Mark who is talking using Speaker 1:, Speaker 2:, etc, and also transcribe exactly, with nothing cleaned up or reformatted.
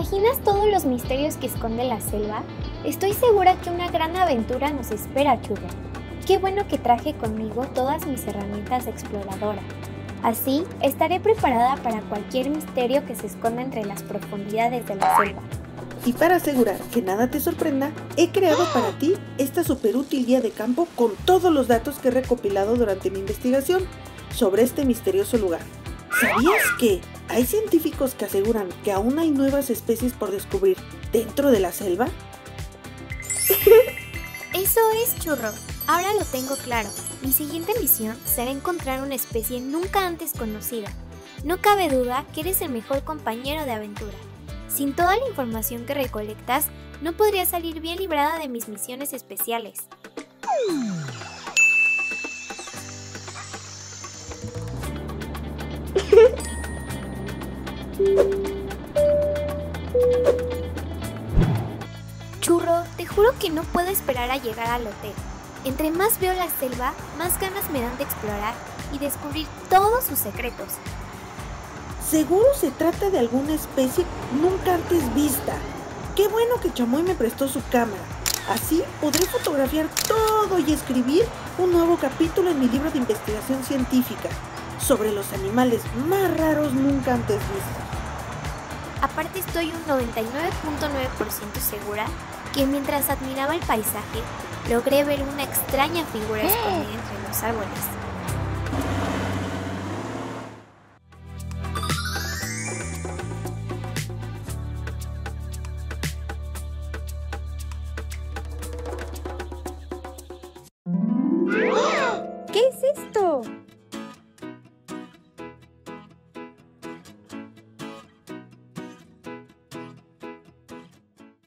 Speaker 1: imaginas todos los misterios que esconde la selva? Estoy segura que una gran aventura nos espera, Churro. Qué bueno que traje conmigo todas mis herramientas de exploradora. Así, estaré preparada para cualquier misterio que se esconda entre las profundidades de la selva.
Speaker 2: Y para asegurar que nada te sorprenda, he creado para ti esta súper útil guía de campo con todos los datos que he recopilado durante mi investigación sobre este misterioso lugar. ¿Sabías que hay científicos que aseguran que aún hay nuevas especies por descubrir dentro de la selva?
Speaker 1: Eso es, Churro. Ahora lo tengo claro. Mi siguiente misión será encontrar una especie nunca antes conocida. No cabe duda que eres el mejor compañero de aventura. Sin toda la información que recolectas, no podría salir bien librada de mis misiones especiales. Churro, te juro que no puedo esperar a llegar al hotel. Entre más veo la selva, más ganas me dan de explorar y descubrir todos sus secretos.
Speaker 2: Seguro se trata de alguna especie nunca antes vista. Qué bueno que Chamoy me prestó su cámara. Así podré fotografiar todo y escribir un nuevo capítulo en mi libro de investigación científica sobre los animales más raros nunca antes vistos.
Speaker 1: Aparte, estoy un noventa y nueve punto nueve por ciento segura que mientras admiraba el paisaje, logré ver una extraña figura escondida entre los árboles.
Speaker 3: ¿Qué es esto?